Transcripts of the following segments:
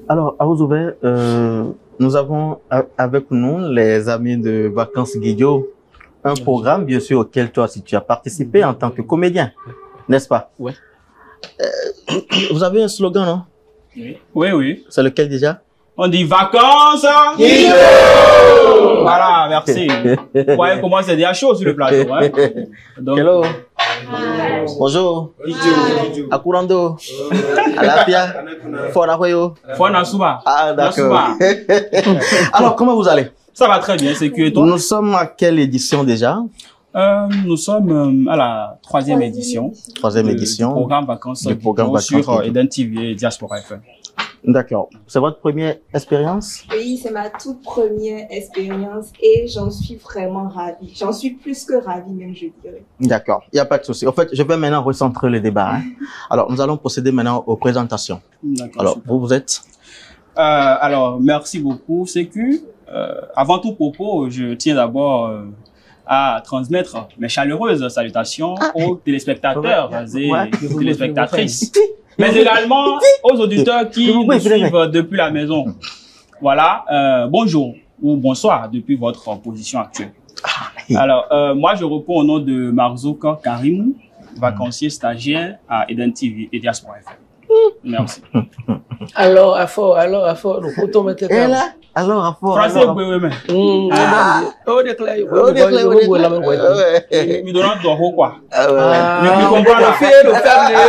Alors, à vous ouvert, nous avons avec nous les amis de Vacances Guidio, un programme, bien sûr, auquel toi, si tu as participé en tant que comédien, n'est-ce pas? Ouais. Vous avez un slogan, non? Oui. Oui, oui. C'est lequel déjà? On dit vacances Guidio. Voilà, merci. Vous voyez comment c'est déjà chaud sur le plateau. Hein? Donc, hello. Bonjour. Akurando. Alapia. Fonahoyo. Fonasuba. Ah, d'accord. Alors, comment vous allez? Ça va très bien, c'est que toi? Nous sommes à quelle édition déjà? Nous sommes à la 3e édition. 3e édition. Du programme Vacances Guidio sur Eden TV et Diaspora FM. D'accord. C'est votre première expérience? Oui, c'est ma toute première expérience et j'en suis vraiment ravie. J'en suis plus que ravie même, je dirais. D'accord, il n'y a pas de souci. En fait, je vais maintenant recentrer le débat. Hein. Alors, nous allons procéder maintenant aux présentations. Alors, super. Vous êtes? Alors, merci beaucoup, Sécu. Avant tout propos, je tiens d'abord à transmettre mes chaleureuses salutations aux téléspectateurs et aux téléspectatrices. Mais également aux auditeurs qui nous suivent depuis la maison. Voilà, bonjour ou bonsoir depuis votre position actuelle. Alors, moi, je réponds au nom de Marzouka Karimou, vacancier stagiaire à Eden TV et Diaspora FM. Merci. Alors, à fort, le photo me fait là. Alors, à fort. Français, oui, oui, oh, déclare, mi donne d'or quoi. Mi comprends le fait, le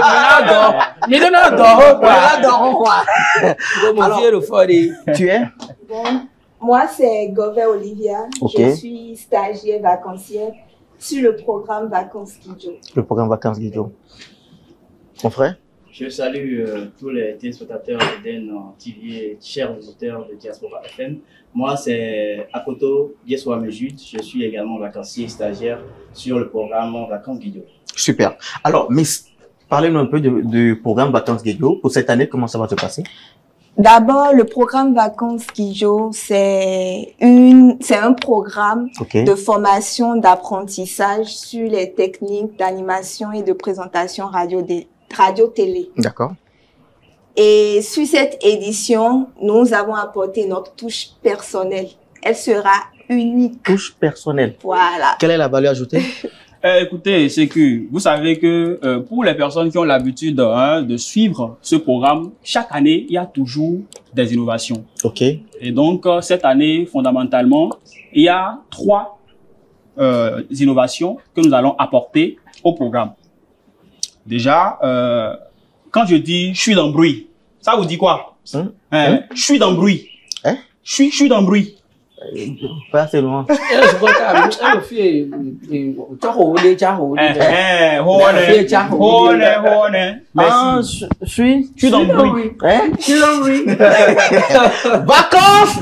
faire, tu es? Bon, moi, c'est Gové Olivia. Okay. Je suis stagiaire vacancière sur le programme Vacances Guidio. Le programme Vacances Guidio. Mon frère? Je salue tous les téléspectateurs d'Eden TV et chers auditeurs de Diaspora FM. Moi, c'est Akoto Dieswamejut. Je suis également vacancier stagiaire sur le programme Vacances Guidio. Super. Alors, Miss, parlez-nous un peu du programme Vacances Guidio. Pour cette année, comment ça va se passer? D'abord, le programme Vacances Guidio, c'est un programme de formation, d'apprentissage sur les techniques d'animation et de présentation radio-télé. D'accord. Et sur cette édition, nous avons apporté notre touche personnelle. Elle sera unique. Touche personnelle. Voilà. Quelle est la valeur ajoutée? Écoutez, c'est que vous savez que pour les personnes qui ont l'habitude de suivre ce programme, chaque année, il y a toujours des innovations. OK. Et donc, cette année, fondamentalement, il y a 3 innovations que nous allons apporter au programme. Déjà, quand je dis « je suis dans le bruit », ça vous dit quoi? Je suis dans le bruit. Je suis dans le bruit. Pas c'est loin. Je suis dans le bruit. Je suis dans le bruit. Vacances!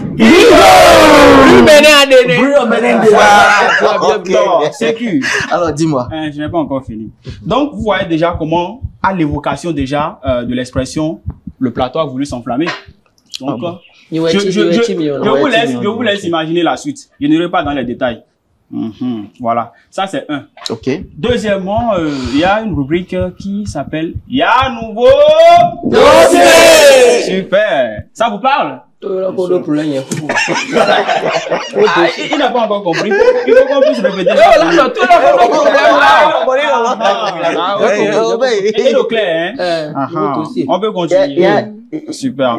Alors, dis-moi. Je n'ai pas encore fini. Donc, vous voyez déjà comment, à l'évocation déjà de l'expression, le plateau a voulu s'enflammer. Donc, je vous laisse imaginer la suite. Je n'irai pas dans les détails. Voilà, ça c'est un. OK. Deuxièmement, il y a une rubrique qui s'appelle « Il y a un nouveau dossier ». Super. Ça vous parle? Il n'a pas encore compris. Il faut qu'on puisse répéter. Et le clair, on peut continuer. Super.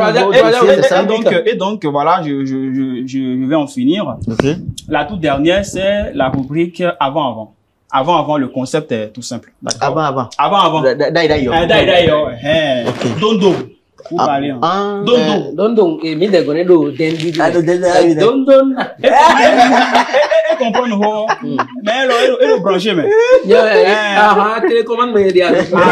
Et donc, voilà, je vais en finir. Okay. La toute dernière, c'est la rubrique avant-avant. Avant, le concept est tout simple. Avant. D'ailleurs. Dondo. Pour parler. Dondon. Et mi de connaît do dendi. Dondon. Et comprendre. Mais elle branché, mais. Télécommande, mais il y a.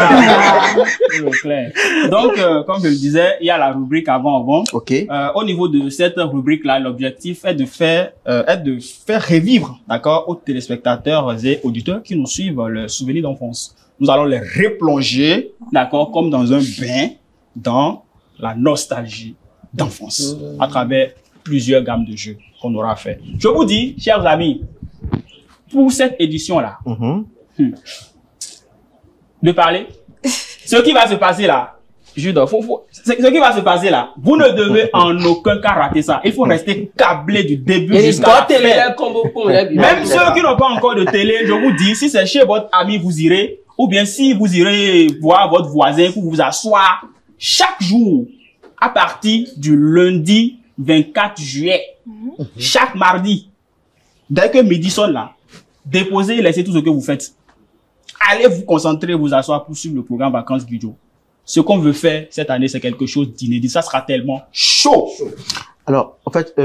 Donc, comme je le disais, il y a la rubrique avant. OK. Au niveau de cette rubrique-là, l'objectif est de faire revivre, d'accord, aux téléspectateurs et auditeurs qui nous suivent le souvenir d'enfance. Nous allons les replonger, d'accord, comme dans un bain, dans la nostalgie d'enfance, à travers plusieurs gammes de jeux qu'on aura fait. Je vous dis, chers amis, pour cette édition-là, de parler, ce qui va se passer là, Jude, ce qui va se passer là, vous ne devez en aucun cas rater ça. Il faut rester câblé du début jusqu'à la fin. Même ceux qui n'ont pas encore de télé, je vous dis, si c'est chez votre ami, vous irez. Ou bien si vous irez voir votre voisin pour vous asseoir chaque jour à partir du lundi 24 juillet, chaque mardi, dès que midi sonne là, déposez, laissez tout ce que vous faites. Allez vous concentrer, vous asseoir pour suivre le programme Vacances Guido. Ce qu'on veut faire cette année, c'est quelque chose d'inédit. Ça sera tellement chaud. Alors, en fait,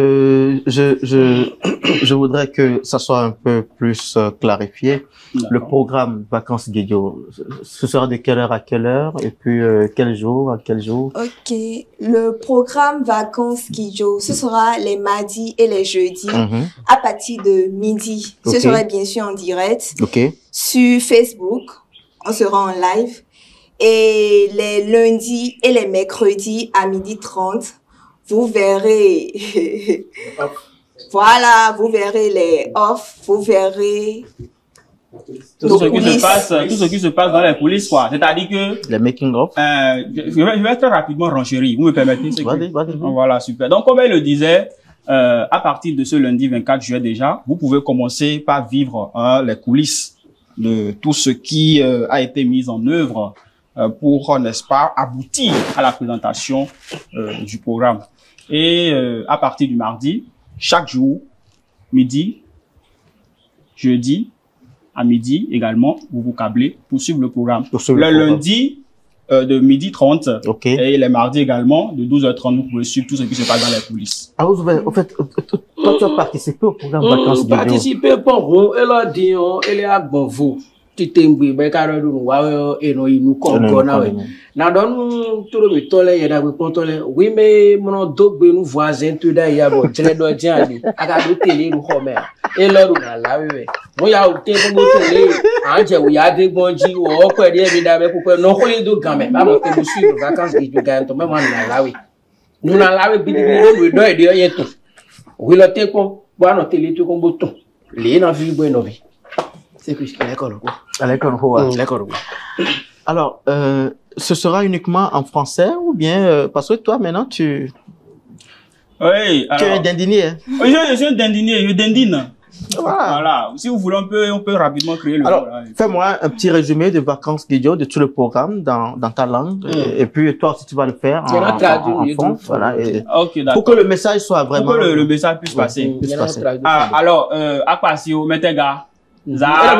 je voudrais que ça soit un peu plus clarifié. Le programme Vacances Guido, ce sera de quelle heure à quelle heure et puis quel jour à quel jour? Ok, le programme Vacances Guido, ce sera les mardis et les jeudis à partir de midi. Ce sera bien sûr en direct sur Facebook. On sera en live. Et les lundis et les mercredis à 12h30, vous verrez, voilà, vous verrez les off, vous verrez tout ce qui se passe dans les coulisses, quoi. C'est-à-dire que les making of. Je vais très rapidement renchérir. Vous me permettez? Voilà, super. Donc, comme elle le disait, à partir de ce lundi 24 juillet déjà, vous pouvez commencer par vivre les coulisses de tout ce qui a été mis en œuvre pour, n'est-ce pas, aboutir à la présentation du programme. Et à partir du mardi, chaque jour, midi, jeudi, à midi également, vous vous câblez pour suivre le programme. Le lundi, de 12h30 et les mardis également, de 12h30, vous pouvez suivre tout ce qui se passe dans les coulisses. Ah, en fait, toi, tu as participé au programme Vacances Guido. Participer, bon, elle a dit, elle est à bon vous. Titembi bekaro du wa eno inu konko na we na don turo mi tole ya da we pontole we me mono dogbe nu voisin tu da ya bo tele do jani aka do tele ru home e lo ru na la we mo ya o te bo tele anje we ya de gbonji o ko ri e mi da be pupo no ko le do game ba mo te bo suivre Vacances Guido ga to me mo na la we nu na la we bidi bidi we do e de ye to we lo te ko bo no tele to ko bo to le na vi bo no vi. Alors, ce sera uniquement en français ou bien parce que toi maintenant tu es un dindinier. Hein? Je suis un dindinier, je dindine. Voilà. Si vous voulez, on peut rapidement créer le. Alors, fais-moi un petit résumé de Vacances Guido, de tout le programme dans ta langue, et puis toi aussi tu vas le faire en fond, voilà. Pour que le message soit vraiment. Pour que le message puisse passer. Alors, Akpasio, Metega. Za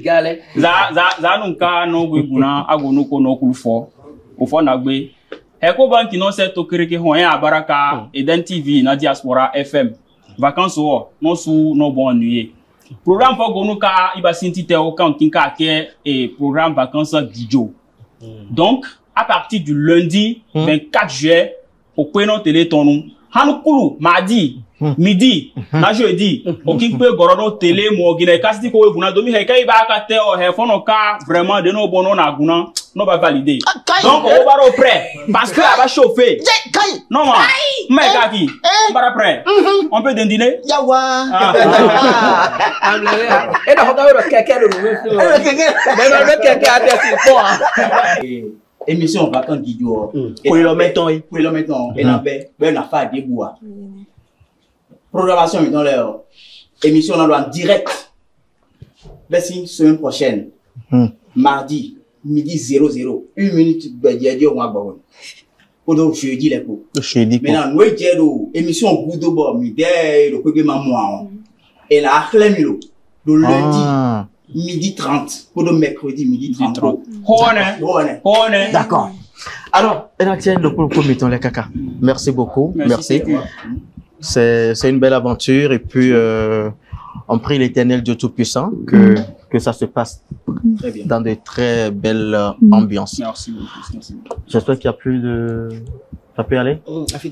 nunca no guna agonu ko no kulfo ofo na gbe eko banki no se to kereke hon ya baraka Eden TV na Diaspora FM vacances wo no su no bon nuit programme fo gonu ka iba sinti te o kan kinka ke et programme Vacances Guido. Donc à partir du lundi 24 juillet au Peno Télé tonu hanukulu mardi midi na jeudi aucun peu gorono télé mo gine kasi ko ebuna domi he kai ba ka te o he fono ka vraiment de no bono na guna no ba valider donc on va au prêt parce que va chauffer non ma mais kaki bara prêt on peut dîner yawa et da hoka ro keke ro no keke ate si émission Vacances Guido pour le mettre et na be na fa de bois. Programmation dans leur émission en direct. Merci, semaine prochaine. Mardi, midi 00. 1 minute de Pour jeudi, les pots. Maintenant, nous avons émission Goudo midi, le programme moi. Et là, le lundi, midi 30. Pour le mercredi, midi 30. D'accord. Alors, le premier temps, les caca. Merci beaucoup. Merci. C'est une belle aventure et puis on prie l'Éternel Dieu Tout-Puissant que ça se passe dans de très belles ambiances. Merci beaucoup. J'espère qu'il n'y a plus de... Ça peut y aller?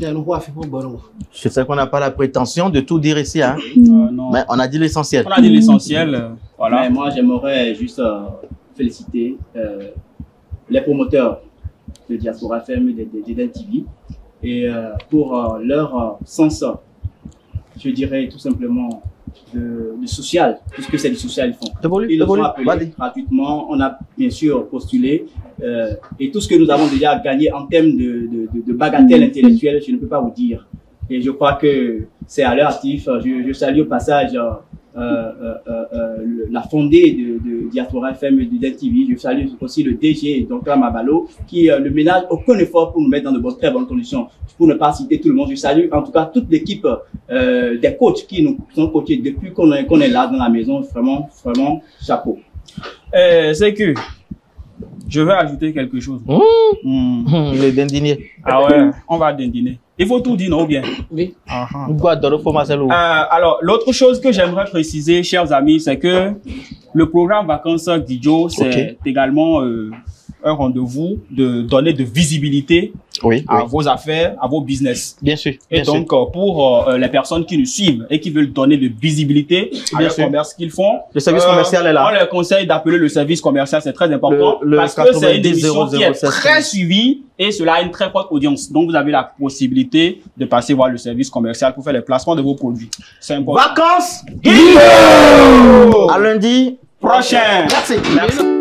Je sais qu'on n'a pas la prétention de tout dire ici, hein? Non. Mais on a dit l'essentiel. On a dit l'essentiel, voilà. Mais moi, j'aimerais juste féliciter les promoteurs de Diaspora FM et d'Eden TV. Et pour leur sens, je dirais tout simplement social, puisque c'est du social, ils font. Ils nous ont appelés gratuitement, on a bien sûr postulé, et tout ce que nous avons déjà gagné en termes de bagatelles intellectuelles, je ne peux pas vous dire. Et je crois que c'est à leur actif. Je salue au passage la fondée de Diaspora FM et de DenTV. Je salue aussi le DG, Dr Mabalo, qui ne ménage aucun effort pour nous mettre dans de très bonnes conditions. Pour ne pas citer tout le monde, je salue en tout cas toute l'équipe des coachs qui nous ont coachés depuis qu'on est là dans la maison. Vraiment, chapeau. C'est que je vais ajouter quelque chose. Le dindinier. Ah ouais, on va dindiner. Il faut tout dire, non, ou bien? Oui. Alors, l'autre chose que j'aimerais préciser, chers amis, c'est que le programme Vacances Guijo, c'est également un rendez-vous de donner de visibilité à vos affaires, à vos business. Bien sûr. Et donc, pour les personnes qui nous suivent et qui veulent donner de visibilité à leur commerce qu'ils font, le service commercial est là. On leur conseille d'appeler le service commercial, c'est très important parce que c'est une émission qui est très suivie et cela a une très forte audience. Donc, vous avez la possibilité de passer voir le service commercial pour faire les placements de vos produits. C'est important. Vacances Guijo! À lundi prochain. Merci.